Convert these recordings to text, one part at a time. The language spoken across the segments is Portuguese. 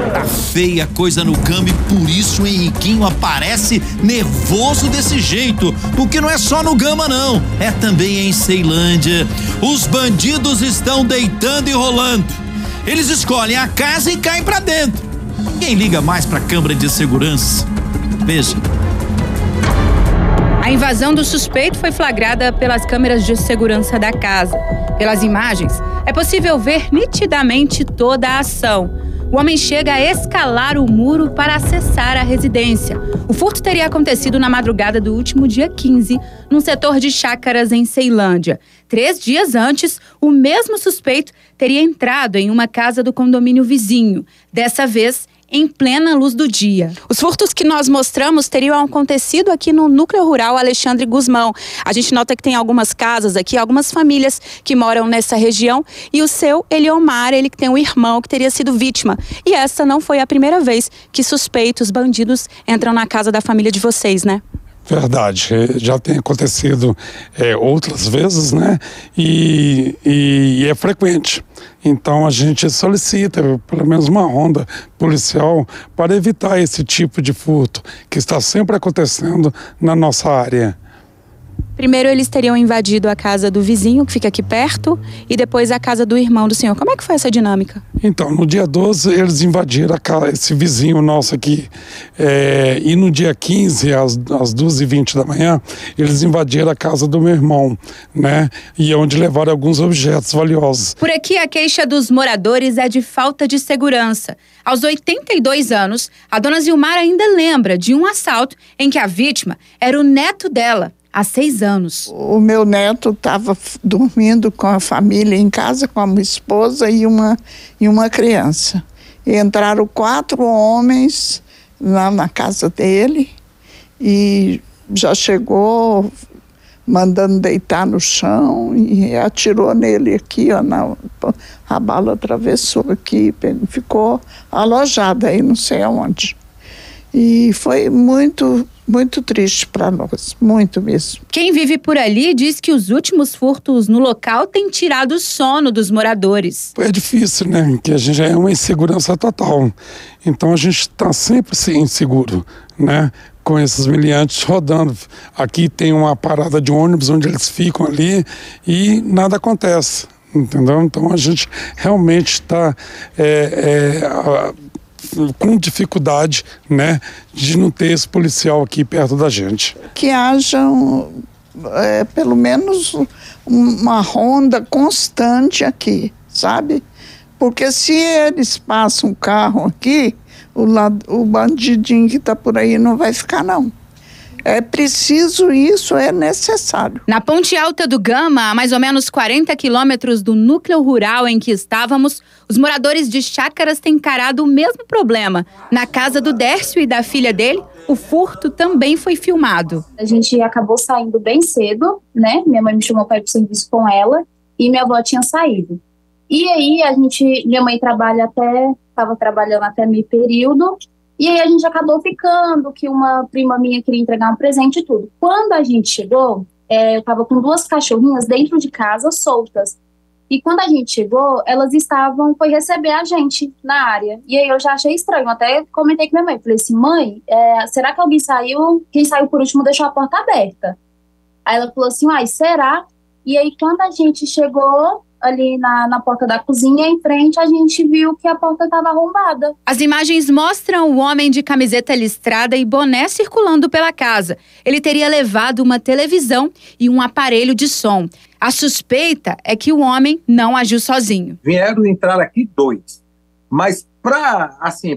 Tá feia a coisa no Gama e por isso o Henriquinho aparece nervoso desse jeito. Porque não é só no Gama não, é também em Ceilândia. Os bandidos estão deitando e rolando. Eles escolhem a casa e caem pra dentro. Ninguém liga mais pra câmera de segurança. Veja. A invasão do suspeito foi flagrada pelas câmeras de segurança da casa. Pelas imagens, é possível ver nitidamente toda a ação. O homem chega a escalar o muro para acessar a residência. O furto teria acontecido na madrugada do último dia 15, num setor de chácaras em Ceilândia. 3 dias antes, o mesmo suspeito teria entrado em uma casa do condomínio vizinho. Dessa vez, em plena luz do dia. Os furtos que nós mostramos teriam acontecido aqui no núcleo rural Alexandre Gusmão. A gente nota que tem algumas casas aqui, algumas famílias que moram nessa região. E o seu Eliomar, ele que tem um irmão que teria sido vítima. E essa não foi a primeira vez que suspeitos, bandidos, entram na casa da família de vocês, né? Verdade, já tem acontecido outras vezes, né? E é frequente. Então a gente solicita pelo menos uma ronda policial para evitar esse tipo de furto que está sempre acontecendo na nossa área. Primeiro eles teriam invadido a casa do vizinho, que fica aqui perto, e depois a casa do irmão do senhor. Como é que foi essa dinâmica? Então, no dia 12, eles invadiram esse vizinho nosso aqui. E no dia 15, às 2h20 da manhã, eles invadiram a casa do meu irmão, né? E onde levaram alguns objetos valiosos. Por aqui, a queixa dos moradores é de falta de segurança. Aos 82 anos, a dona Zilmar ainda lembra de um assalto em que a vítima era o neto dela. Há 6 anos. O meu neto estava dormindo com a família em casa, com a minha esposa e uma criança. E entraram 4 homens lá na casa dele e já chegou mandando deitar no chão e atirou nele aqui, ó, a bala atravessou aqui, ficou alojado aí não sei aonde. E foi muito triste para nós, muito mesmo. Quem vive por ali diz que os últimos furtos no local têm tirado o sono dos moradores. É difícil, né? Que a gente já é uma insegurança total. Então a gente está sempre inseguro, né? Com esses meliantes rodando. Aqui tem uma parada de ônibus onde eles ficam ali e nada acontece, entendeu? Então a gente realmente está com dificuldade, né, de não ter esse policial aqui perto da gente. Que haja pelo menos uma ronda constante aqui, Porque se eles passam um carro aqui, o bandidinho que está por aí não vai ficar, não. É preciso isso, é necessário. Na Ponte Alta do Gama, a mais ou menos 40 quilômetros do núcleo rural em que estávamos, os moradores de chácaras têm encarado o mesmo problema. Na casa do Dércio e da filha dele, o furto também foi filmado. A gente acabou saindo bem cedo, né? Minha mãe me chamou para ir pro serviço com ela e minha avó tinha saído. E aí minha mãe estava trabalhando até meio período. E aí a gente acabou ficando, que uma prima minha queria entregar um presente e tudo. Quando a gente chegou, eu estava com 2 cachorrinhas dentro de casa, soltas. E quando a gente chegou, elas foi receber a gente na área. E aí eu já achei estranho, até comentei com minha mãe. Falei assim, mãe, será que alguém saiu? Quem saiu por último deixou a porta aberta. Aí ela falou assim, será? E aí quando a gente chegou ali na porta da cozinha, em frente, a gente viu que a porta estava arrombada. As imagens mostram o homem de camiseta listrada e boné circulando pela casa. Ele teria levado uma televisão e um aparelho de som. A suspeita é que o homem não agiu sozinho. Vieram entrar aqui 2, mas para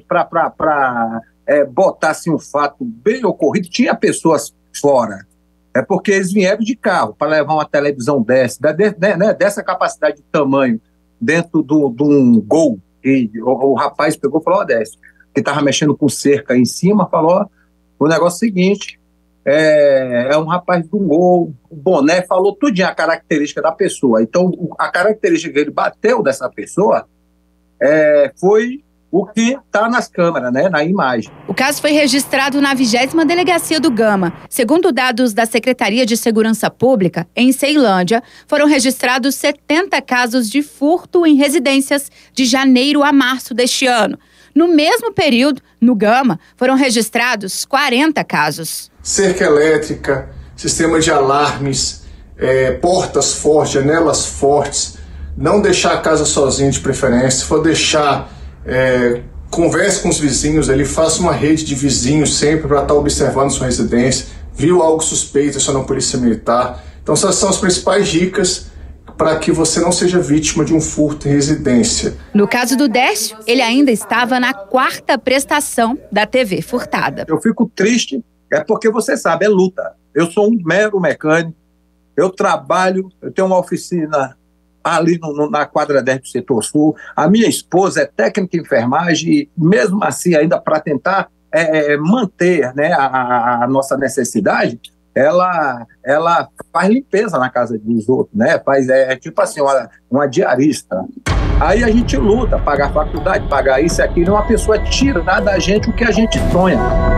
botar assim, um fato bem ocorrido, tinha pessoas fora. É porque eles vieram de carro para levar uma televisão dessa capacidade de tamanho dentro de um Gol. E o rapaz pegou e falou, Décio, que estava mexendo com cerca em cima, falou, o negócio é o seguinte, é um rapaz de um Gol, o boné, falou tudinho a característica da pessoa. Então, a característica que ele bateu dessa pessoa foi o que está nas câmeras, né, na imagem. O caso foi registrado na 20ª Delegacia do Gama. Segundo dados da Secretaria de Segurança Pública, em Ceilândia, foram registrados 70 casos de furto em residências de janeiro a março deste ano. No mesmo período, no Gama, foram registrados 40 casos. Cerca elétrica, sistema de alarmes, portas fortes, janelas fortes, não deixar a casa sozinho de preferência. Se for deixar, converse com os vizinhos ali, faça uma rede de vizinhos sempre para estar observando sua residência. Viu algo suspeito, aciona a polícia militar. Então essas são as principais dicas para que você não seja vítima de um furto em residência. No caso do Décio, ele ainda estava na 4ª prestação da TV furtada. Eu fico triste, porque você sabe, é luta. Eu sou um mero mecânico, eu trabalho, eu tenho uma oficina ali na quadra 10 do Setor Sul. A minha esposa é técnica de enfermagem e mesmo assim, ainda para tentar manter, né, a nossa necessidade, ela faz limpeza na casa dos outros, né? Faz, tipo assim, uma diarista. Aí a gente luta, pagar a faculdade, pagar isso e aquilo, e uma pessoa tira da gente o que a gente sonha.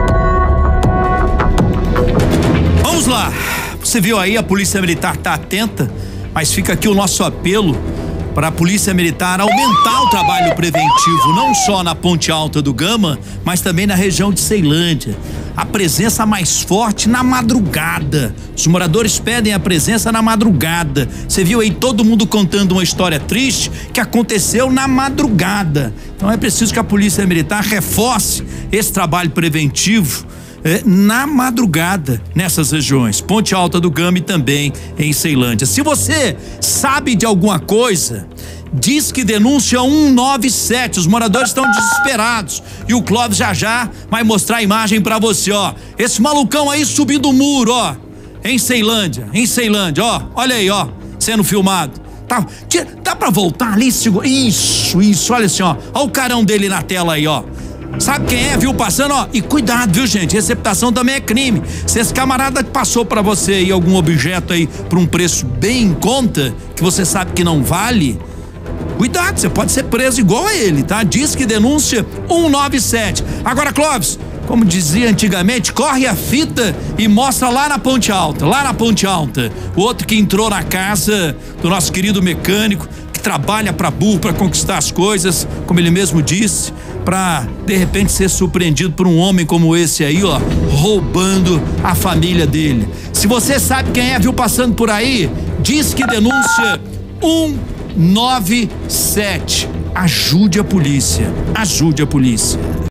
Vamos lá, você viu aí, a Polícia Militar tá atenta, mas fica aqui o nosso apelo para a Polícia Militar aumentar o trabalho preventivo, não só na Ponte Alta do Gama, mas também na região de Ceilândia. A presença mais forte na madrugada. Os moradores pedem a presença na madrugada. Você viu aí todo mundo contando uma história triste que aconteceu na madrugada. Então é preciso que a Polícia Militar reforce esse trabalho preventivo na madrugada nessas regiões, Ponte Alta do Gama e também em Ceilândia. Se você sabe de alguma coisa, diz que denúncia 197, os moradores estão desesperados e o Clóvis já vai mostrar a imagem pra você, ó, esse malucão aí subindo o muro, ó, em Ceilândia, ó, olha aí, ó, sendo filmado. Dá pra voltar ali? Isso, olha assim, ó o carão dele na tela aí, ó. Sabe quem é, viu, passando, ó? E cuidado, viu, gente, receptação também é crime. Se esse camarada passou pra você aí algum objeto aí por um preço bem em conta, que você sabe que não vale, cuidado, você pode ser preso igual a ele, tá? Diz que denúncia 197. Agora, Clóvis, como dizia antigamente, corre a fita e mostra lá na Ponte Alta, o outro que entrou na casa do nosso querido mecânico, que trabalha pra burro, pra conquistar as coisas, como ele mesmo disse, pra de repente ser surpreendido por um homem como esse aí, ó, roubando a família dele. Se você sabe quem é, viu passando por aí, diz que denúncia 197. Ajude a polícia.